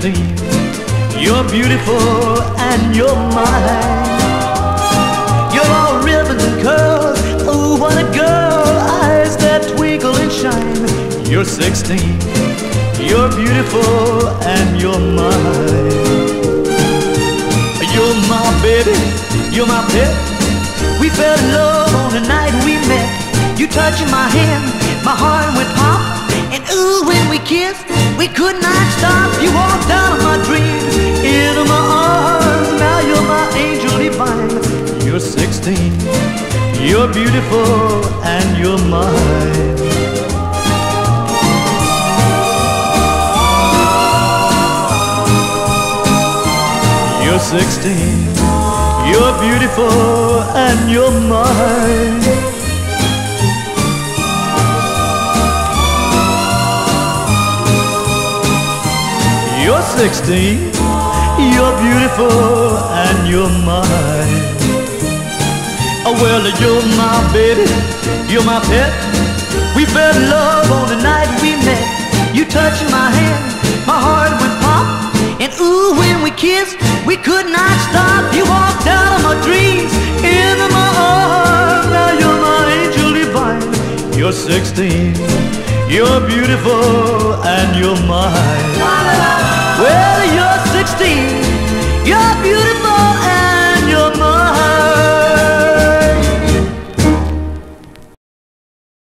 16. You're beautiful and you're mine. You're all ribbons and curls. Oh, what a girl. Eyes that twinkle and shine. You're 16. You're beautiful and you're mine. You're my baby. You're my pet. We fell in love on the night we met. You touching my hand, my heart went pop. And ooh, when we kissed, we could not stop. You walked out of my dreams, into my arms. Now you're my angel divine. You're 16, you're beautiful and you're mine. You're 16, you're beautiful and you're mine. You're 16, you're beautiful and you're mine. Oh, well, you're my baby, you're my pet. We fell in love on the night we met. You touched my hand, my heart went pop. And ooh, when we kissed, we could not stop. You walked out of my dreams, into my arms. Now you're my angel divine. You're 16, you're beautiful and you're mine. Well, you're 16, you're beautiful.